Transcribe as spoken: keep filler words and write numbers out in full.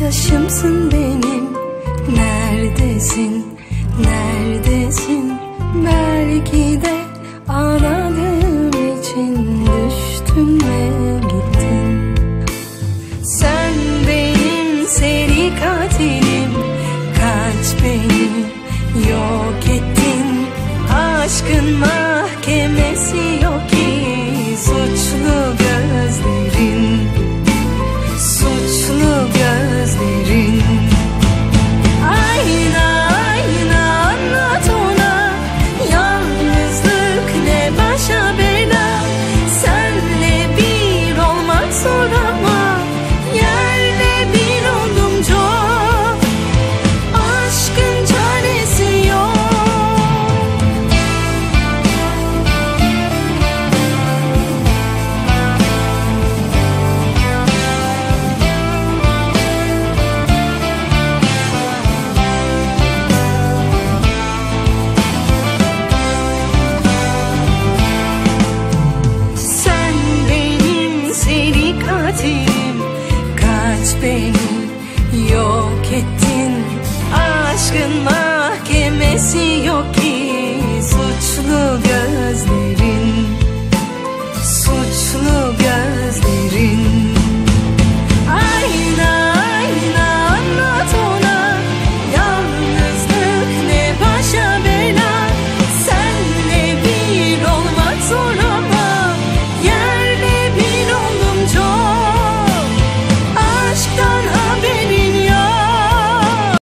Yoldaşımsın benim. Neredesin, neredesin? Belki de ağladığım için düştün ve gittin. Sen benim seri katilim. Kaç beni yok ettin. Aşkın mahkemesi yok ki. Suçlu gözlerin, suçlu gözlerin. Ayna ayna anlat ona, yalnızlık ne başa bela. Senle bir olmak zor ama yerle bir oldum çok. Aşkın çaresi yok. Kaç beni yok ettin. Aşkın mahkemesi yok ki. Suçlu gözlerin.